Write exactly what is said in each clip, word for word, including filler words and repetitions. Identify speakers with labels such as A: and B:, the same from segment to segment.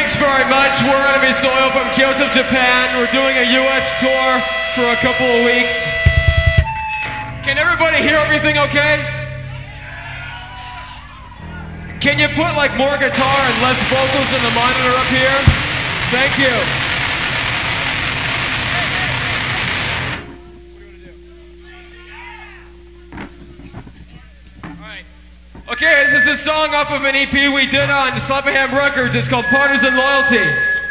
A: thanks very much. We're Enemy Soil from Kyoto, Japan. We're doing a U S tour for a couple of weeks. Can everybody hear everything okay? Can you put like more guitar and less vocals in the monitor up here? Thank you. Okay, this is a song off of an E P we did on Slapaham Records. It's called Partisan Loyalty.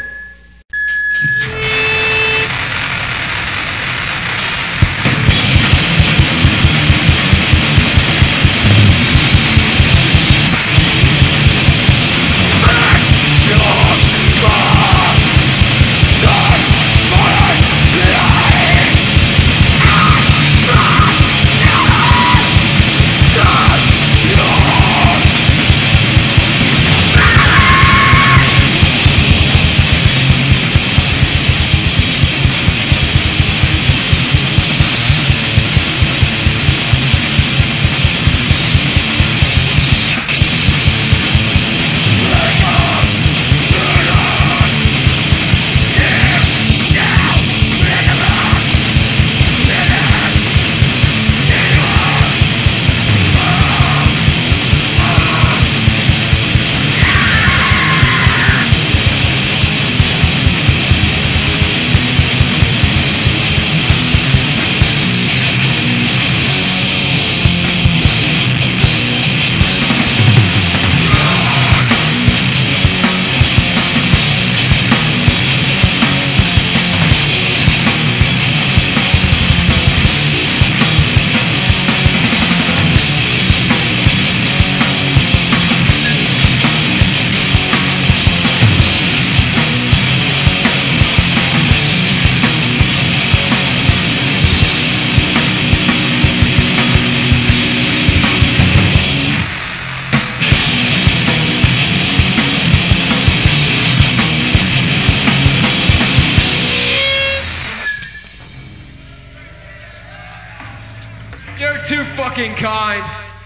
A: You're too fucking kind.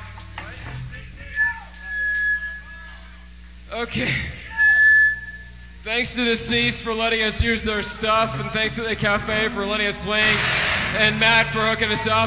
A: Okay. Thanks to the Deceased for letting us use their stuff, and thanks to the Cafe for letting us play, and Matt for hooking us up.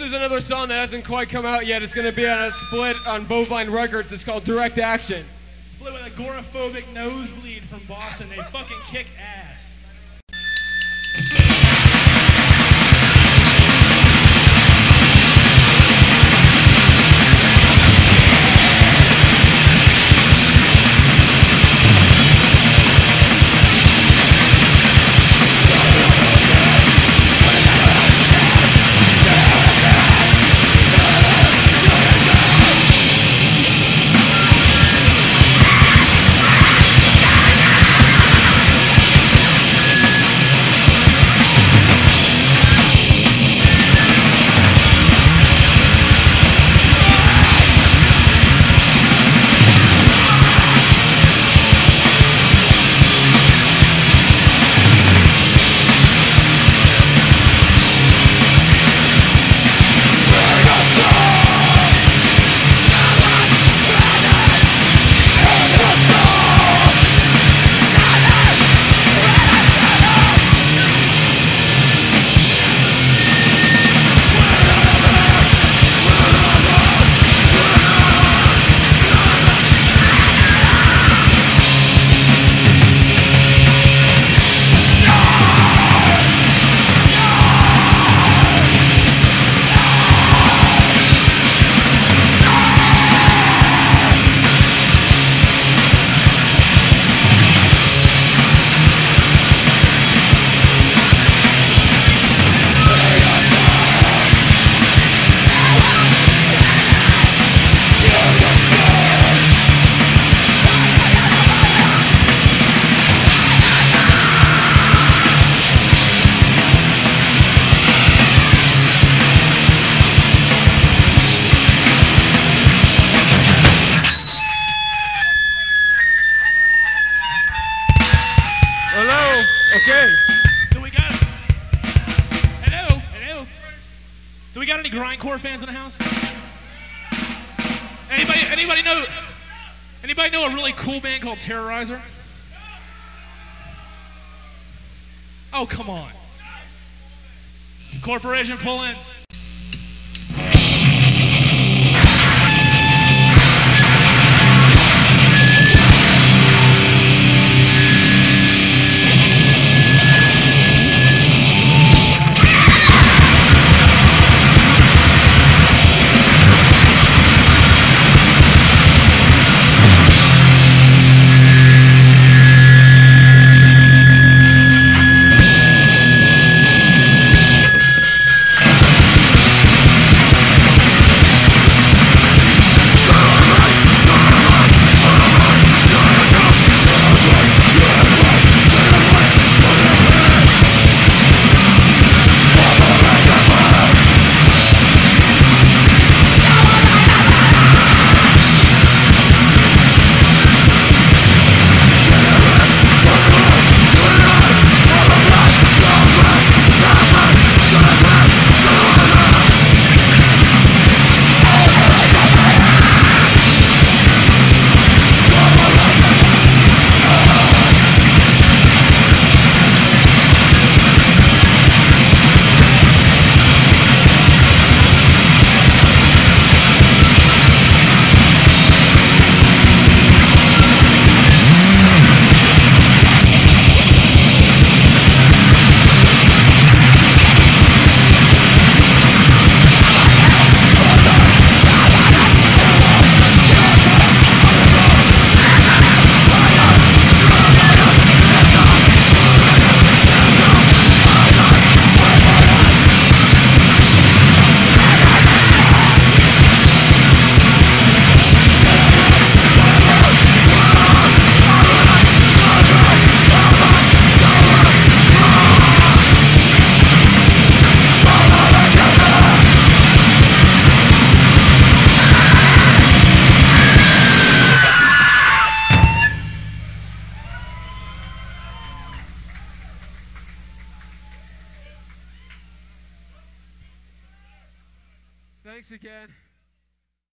A: is another song that hasn't quite come out yet. It's going to be on a split on Bovine Records. It's called Direct Action.
B: Split with Agoraphobic Nosebleed from Boston. They fucking kick ass.
A: Okay.
B: Do we got... Hello? Hello? Do we got any grindcore fans in the house? Anybody, anybody know... Anybody know a really cool band called Terrorizer? Oh, come on. Corporation, pull in.
A: Thanks again.